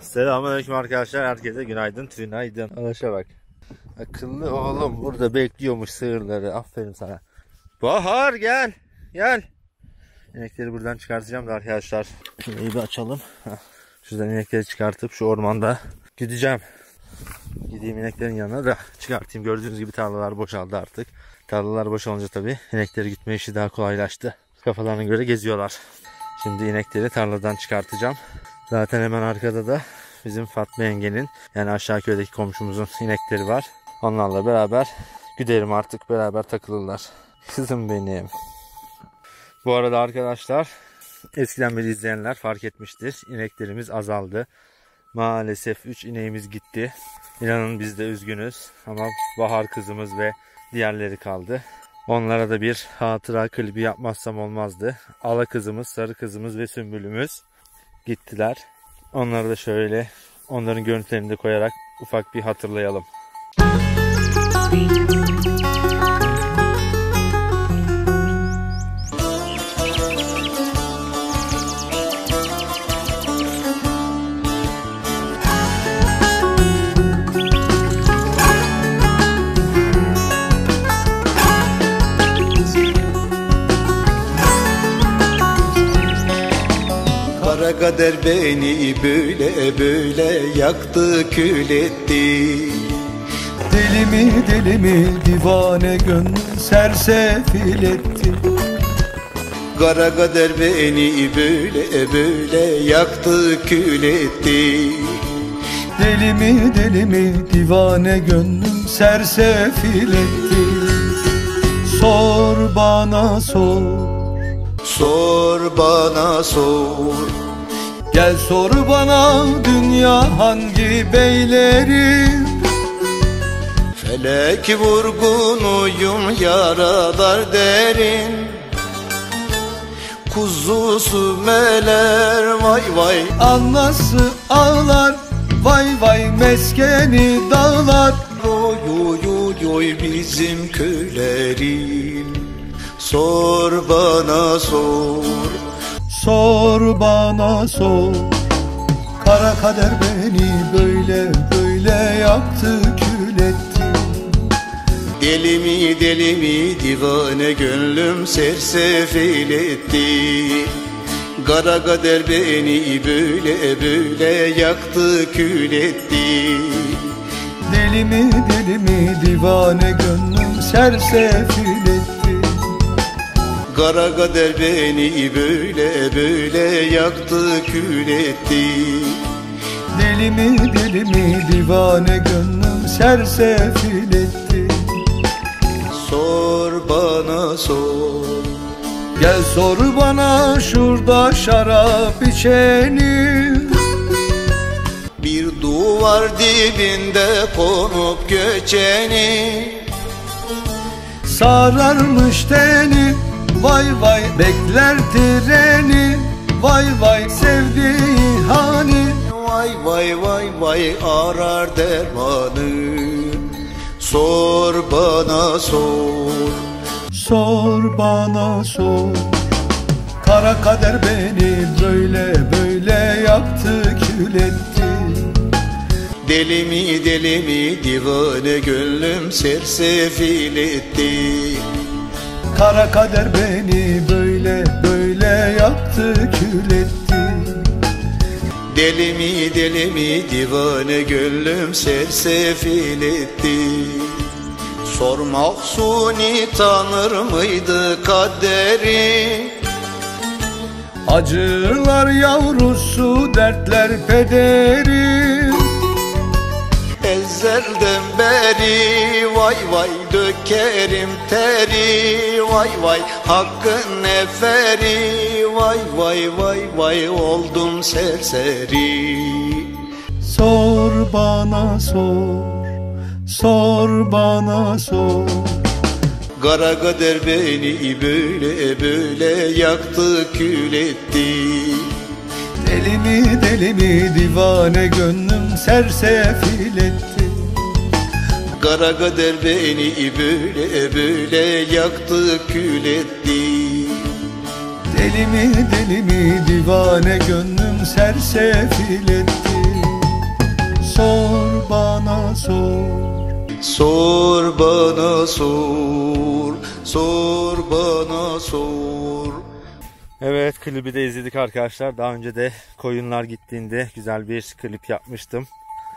Selamünaleyküm arkadaşlar. Herkese günaydın, tünaydın. Arkadaşlar bak. Akıllı oğlum burada bekliyormuş sığırları. Aferin sana. Bahar gel. Gel. İnekleri buradan çıkartacağım da arkadaşlar. Şurayı bir açalım. Şuradan inekleri çıkartıp şu ormanda gideceğim. Gideyim ineklerin yanına da çıkartayım. Gördüğünüz gibi tarlalar boşaldı artık. Tarlalar boşalınca tabii inekleri gitme işi daha kolaylaştı. Kafalarına göre geziyorlar. Şimdi inekleri tarladan çıkartacağım. Zaten hemen arkada da bizim Fatma yengenin, yani aşağı köydeki komşumuzun inekleri var. Onlarla beraber giderim artık, beraber takılırlar. Kızım benim. Bu arada arkadaşlar, eskiden beri izleyenler fark etmiştir. İneklerimiz azaldı. Maalesef 3 ineğimiz gitti. İnanın biz de üzgünüz ama Bahar kızımız ve diğerleri kaldı. Onlara da bir hatıra klibi yapmazsam olmazdı. Ala kızımız, sarı kızımız ve sümbülümüz gittiler. Onları da şöyle onların görüntülerini de koyarak ufak bir hatırlayalım. Kara kader beni böyle böyle yaktı, kül etti. Deli mi divane gönlüm sersefil etti. Kara kader beni böyle böyle yaktı, kül etti. Deli mi divane gönlüm sersefil etti. Sor bana sor, sor bana sor. Gel sor bana dünya hangi beyleri. Felek vurgunuyum, yaralar derin. Kuzusu meler vay vay, Anası ağlar vay vay, meskeni dağlar. Oy oy oy oy bizim köylerim. Sor bana sor, sor bana sor. Kara kader beni böyle böyle yaktı, kül etti. Deli mi divane gönlüm sersefil etti. Kara kader beni böyle böyle yaktı, kül etti. Deli mi divane gönlüm sersefil etti. Kara kader beni böyle böyle yaktı, kül etti. Deli mi divane gönlüm sersefil etti. Sor bana sor, Gel sor bana şurada şarap içeni. bir duvar dibinde konup göçeni. Sararmış teni vay vay, bekler treni. Vay vay sevdiği hani. Vay vay vay vay arar dermanı. Sor bana sor, sor bana sor. Kara kader beni böyle böyle yaktı, kül etti. Deli mi divane gönlüm sersefil etti. Kara kader beni böyle böyle yaktı, kül etti. Deli mi divane gönlüm sersefil etti. Sor Mahsuni tanır mıydı kaderi? Acılar yavrusu, dertler pederi. Ezelden beri vay vay dökerim teri. Vay vay hakkın neferi. Vay vay vay vay oldum serseri. Sor bana sor, sor bana sor. Kara kader beni böyle böyle yaktı, kül etti. Deli mi divane gönlüm sersefil etti. Kara kader beni böyle böyle yaktı, kül etti. Deli mi divane gönlüm sersefil etti. sor bana sor. Sor bana sor, sor bana sor. Evet, klibi de izledik arkadaşlar. Daha önce de koyunlar gittiğinde güzel bir klip yapmıştım.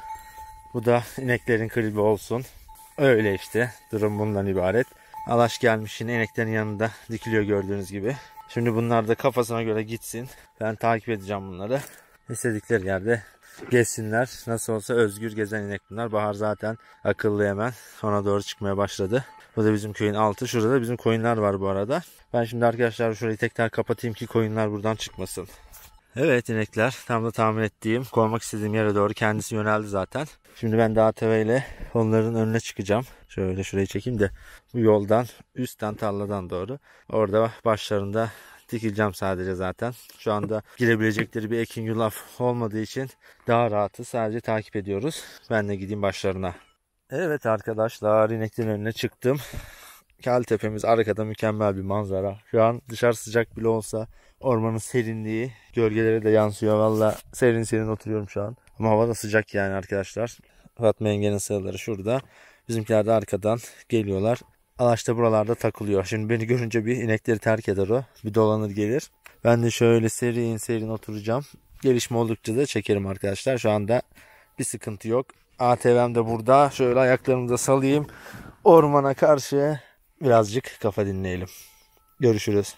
Bu da ineklerin klibi olsun. Öyle işte, durum bundan ibaret. Alaş gelmiş yine ineklerin yanında dikiliyor gördüğünüz gibi. Şimdi bunlar da kafasına göre gitsin. Ben takip edeceğim bunları. İstedikleri yerde gezsinler. Nasıl olsa özgür gezen inek bunlar. Bahar zaten akıllı hemen ona doğru çıkmaya başladı. Bu da bizim köyün altı. Şurada da bizim koyunlar var bu arada. Ben şimdi arkadaşlar şurayı tekrar kapatayım ki koyunlar buradan çıkmasın. Evet, inekler tam da tahmin ettiğim, koymak istediğim yere doğru kendisi yöneldi zaten. Şimdi ben de ATV ile onların önüne çıkacağım. Şöyle şurayı çekeyim de bu yoldan, üstten tarladan doğru. Orada başlarında dikileceğim sadece zaten. Şu anda girebilecekleri bir ekin yulaf olmadığı için daha rahatı, sadece takip ediyoruz. Ben de gideyim başlarına. Evet arkadaşlar, ineklerin önüne çıktım. Keltepemiz arkada, mükemmel bir manzara. Şu an dışarı sıcak bile olsa ormanın serinliği gölgelere de yansıyor. Valla serin serin oturuyorum şu an. Ama hava da sıcak yani arkadaşlar. Fatma yengenin sığırları şurada. Bizimkiler de arkadan geliyorlar. Alaş da buralarda takılıyor. Şimdi beni görünce bir inekleri terk eder o. Bir dolanır gelir. Ben de şöyle serin serin oturacağım. Gelişme oldukça da çekerim arkadaşlar. Şu anda bir sıkıntı yok. ATV'm de burada. Şöyle ayaklarımı da salayım. Ormana karşı birazcık kafa dinleyelim. Görüşürüz.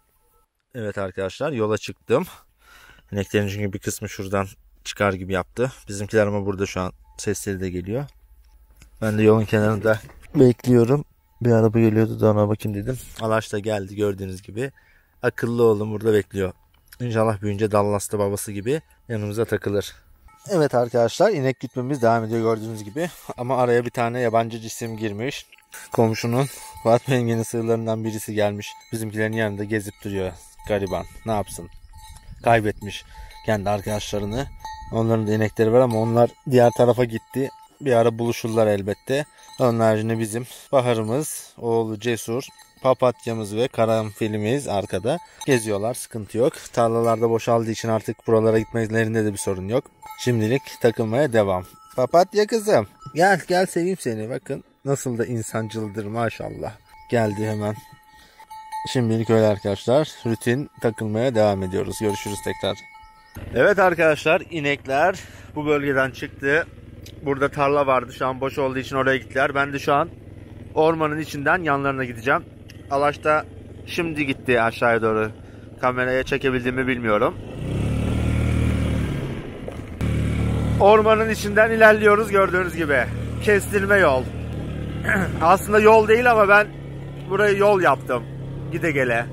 Evet arkadaşlar, yola çıktım. İneklerin çünkü bir kısmı şuradan çıkar gibi yaptı. Bizimkiler ama burada şu an, sesleri de geliyor. Ben de yolun kenarında bekliyorum. Bir araba geliyordu da ona bakayım dedim. Alaş da geldi gördüğünüz gibi. Akıllı oğlum burada bekliyor. İnşallah büyüyünce Dallas'ta babası gibi yanımıza takılır. Evet arkadaşlar, inek gütmemiz devam ediyor gördüğünüz gibi. Ama araya bir tane yabancı cisim girmiş. Komşunun Fatma yengenin sığırlarından birisi gelmiş. Bizimkilerin yanında gezip duruyor. Gariban. Ne yapsın? Kaybetmiş kendi arkadaşlarını. Onların da inekleri var ama onlar diğer tarafa gitti. Bir ara buluşurlar elbette. Onun haricinde bizim Bahar'ımız, oğlu Cesur, papatyamız ve karanfilimiz arkada geziyorlar. Sıkıntı yok. Tarlalarda boşaldığı için artık buralara gitmelerinde de bir sorun yok. Şimdilik takılmaya devam. Papatya kızım. Gel seveyim seni. Bakın nasıl da insancıldır maşallah. Geldi hemen. Şimdilik öyle arkadaşlar. Rutin takılmaya devam ediyoruz. Görüşürüz tekrar. Evet arkadaşlar, inekler bu bölgeden çıktı. Burada tarla vardı. Şu an boş olduğu için oraya gittiler. Ben de şu an ormanın içinden yanlarına gideceğim. Alaş da şimdi gitti aşağıya doğru. Kameraya çekebildiğimi bilmiyorum. Ormanın içinden ilerliyoruz gördüğünüz gibi. Kestirme yol. Aslında yol değil ama ben burayı yol yaptım. Gide gele.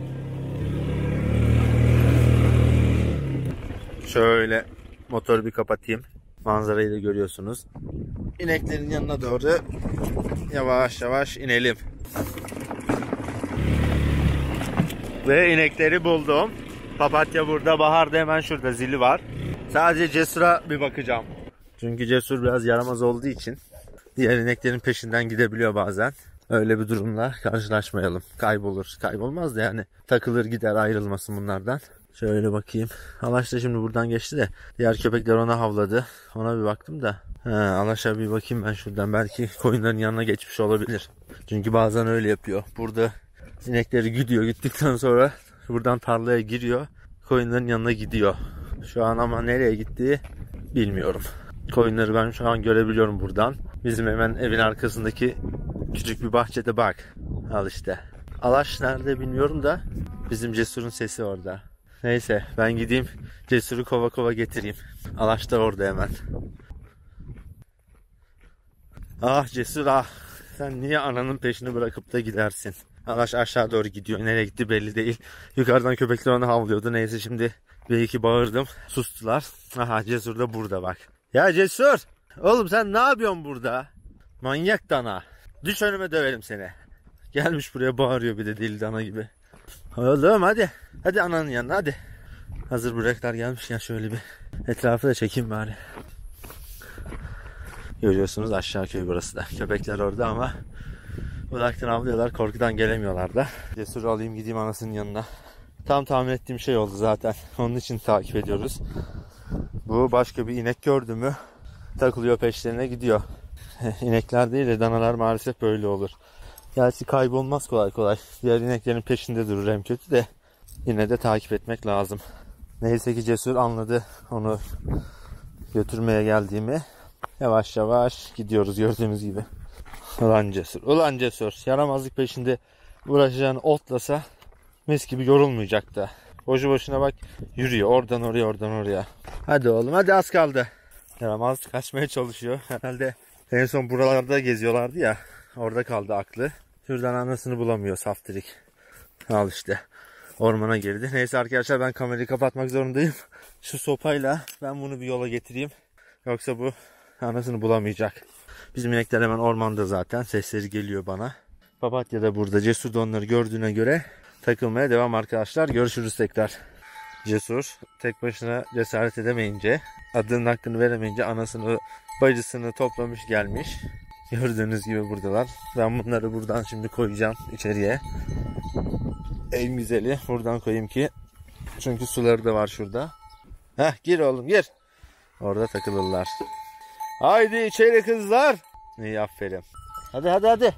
Şöyle motoru bir kapatayım. Manzarayı da görüyorsunuz. İneklerin yanına doğru yavaş yavaş inelim. Ve inekleri buldum. Papatya burada, Bahar da hemen şurada, zili var. Sadece Cesur'a bir bakacağım. Çünkü Cesur biraz yaramaz olduğu için diğer ineklerin peşinden gidebiliyor bazen. Öyle bir durumla karşılaşmayalım. Kaybolur. Kaybolmaz da yani. Takılır gider, ayrılmasın bunlardan. Şöyle bakayım. Alaş da şimdi buradan geçti de diğer köpekler ona havladı. Ona bir baktım da. Alaş'a bir bakayım ben şuradan. Belki koyunların yanına geçmiş olabilir. Çünkü bazen öyle yapıyor. Burada inekleri gidiyor. Gittikten sonra buradan tarlaya giriyor. Koyunların yanına gidiyor. Şu an ama nereye gittiği bilmiyorum. Koyunları ben şu an görebiliyorum buradan. Bizim hemen evin arkasındaki küçük bir bahçede bak. Al işte. Alaş nerede bilmiyorum da bizim Cesur'un sesi orada. Neyse ben gideyim Cesur'u kova kova getireyim. Alaş da orada hemen. Ah Cesur ah. Sen niye ananın peşini bırakıp da gidersin? Alaş aşağı doğru gidiyor. Nereye gitti belli değil. Yukarıdan köpekler ona havlıyordu. Neyse şimdi bir iki bağırdım. Sustular. Aha Cesur da burada bak. Ya Cesur! Oğlum sen ne yapıyorsun burada? Manyak dana. Düş önüme döverim seni. Gelmiş buraya bağırıyor bir de deli dana gibi. Oğlum hadi. Hadi ananın yanına hadi. Hazır börekler gelmiş ya, şöyle bir etrafı da çekeyim bari. Görüyorsunuz aşağı köy burası da. Köpekler orada ama uzaktan avlıyorlar, korkudan gelemiyorlar da. Cesur'u alayım gideyim anasının yanına. Tam tahmin ettiğim şey oldu zaten. Onun için takip ediyoruz. Bu başka bir inek gördü mü takılıyor, peşlerine gidiyor. İnekler değil de danalar maalesef böyle olur. Gerçi kaybolmaz kolay kolay. Diğer ineklerin peşinde durur en kötü de. Yine de takip etmek lazım. Neyse ki Cesur anladı onu götürmeye geldiğimi. Yavaş yavaş gidiyoruz gördüğünüz gibi. Ulan Cesur, ulan Cesur. Yaramazlık peşinde uğraşacağını otlasa mis gibi yorulmayacak da. Boşu boşuna bak yürüyor oradan oraya oradan oraya. Hadi oğlum hadi, az kaldı. Yaramazlık kaçmaya çalışıyor. Herhalde en son buralarda geziyorlardı ya. Orada kaldı aklı. Şuradan anasını bulamıyor saftirik. Al işte. Ormana girdi. Neyse arkadaşlar, ben kamerayı kapatmak zorundayım. Şu sopayla ben bunu bir yola getireyim. Yoksa bu anasını bulamayacak. Bizim inekler hemen ormanda zaten. Sesleri geliyor bana. Papatya da burada. Cesur da onları gördüğüne göre takılmaya devam arkadaşlar. Görüşürüz tekrar. Cesur tek başına cesaret edemeyince, adının hakkını veremeyince anasını bacısını toplamış gelmiş. Gördüğünüz gibi buradalar. Ben bunları buradan şimdi koyacağım içeriye. En güzeli buradan koyayım ki, çünkü suları da var şurada. Heh, gir oğlum gir. Orada takılırlar. Haydi içeri kızlar. İyi, aferin. Hadi hadi hadi.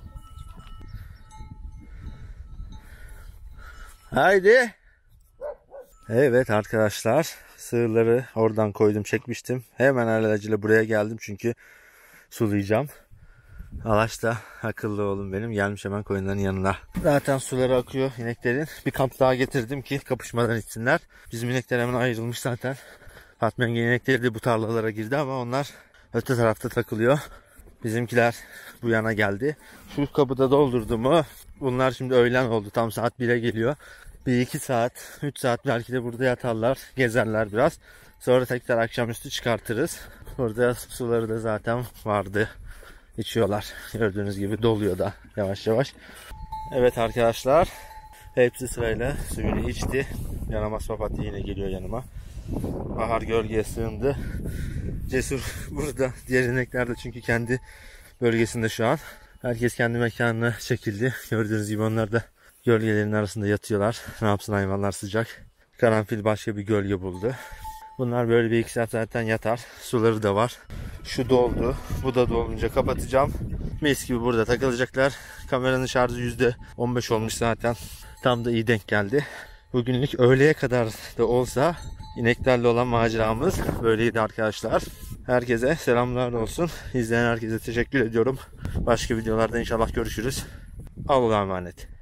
Haydi. Evet arkadaşlar, sığırları oradan koydum, çekmiştim. Hemen alelacele buraya geldim çünkü sulayacağım. Alaş da akıllı oğlum benim, gelmiş hemen koyunların yanına. Zaten suları akıyor ineklerin. Bir kamp daha getirdim ki kapışmadan içsinler. Bizim inekler hemen ayrılmış zaten. Fatma yenge inekleri de bu tarlalara girdi ama onlar öte tarafta takılıyor. Bizimkiler bu yana geldi. Şu kabı da doldurdu mu? Bunlar şimdi öğlen oldu. Tam saat 1'e geliyor. 1-2 saat, 3 saat belki de burada yatarlar, gezerler biraz. Sonra tekrar akşamüstü çıkartırız. Burada suları da zaten vardı. İçiyorlar. Gördüğünüz gibi doluyor da yavaş yavaş. Evet arkadaşlar, hepsi sırayla suyunu içti. Yaramaz papatya yine geliyor yanıma. Bahar gölgeye sığındı. Cesur burada. Diğer inekler de çünkü kendi bölgesinde şu an. Herkes kendi mekanına çekildi. Gördüğünüz gibi onlar da gölgelerin arasında yatıyorlar. Ne yapsın hayvanlar, sıcak. Karanfil başka bir gölge buldu. Bunlar böyle bir 2 saat zaten yatar. Suları da var. Şu doldu. Bu da dolunca kapatacağım. Mis gibi burada takılacaklar. Kameranın şarjı %15 olmuş zaten. Tam da iyi denk geldi. Bugünlük öğleye kadar da olsa ineklerle olan maceramız böyleydi arkadaşlar. Herkese selamlar olsun. İzleyen herkese teşekkür ediyorum. Başka videolarda inşallah görüşürüz. Allah'a emanet.